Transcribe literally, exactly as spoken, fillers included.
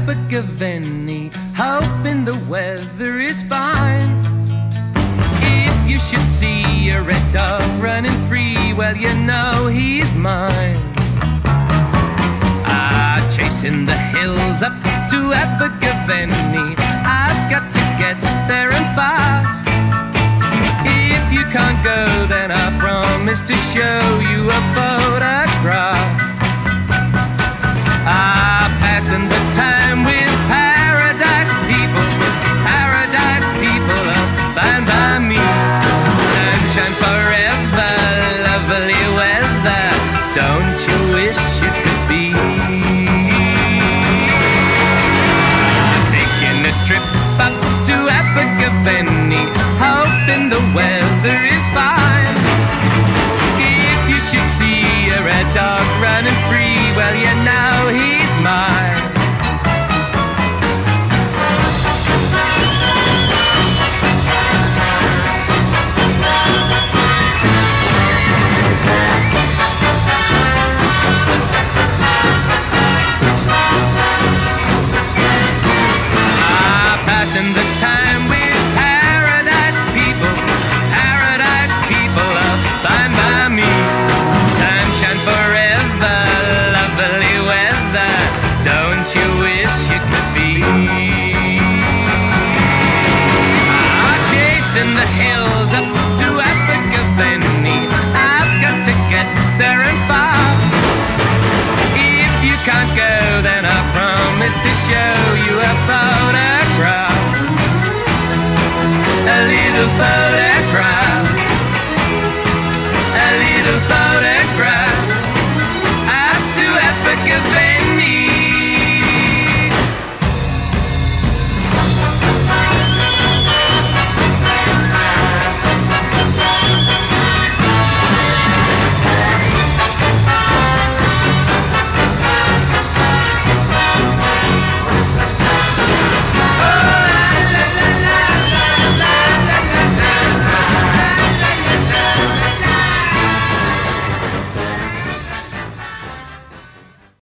Abergavenny, hoping the weather is fine. If you should see a red dog running free, well, you know he's mine. Ah, chasing the hills up to Abergavenny, I've got to get there and fast. If you can't go, then I promise to show you a photograph. Ah, passing the time with paradise people, paradise people are fine by me. Sunshine forever, lovely weather, don't you wish you could be? Taking a trip up to Abergavenny, hoping the weather is fine. If you should see a red dog running free, well, you know he's mine. Ah, passing the time with paradise people, paradise people are fine by me. Sunshine forever, lovely weather, don't you wish you could be? Ah, chasing the hills up to Abergavenny, I've got to get there and fast. If you can't go, then I promise to show you a photograph, a little photograph.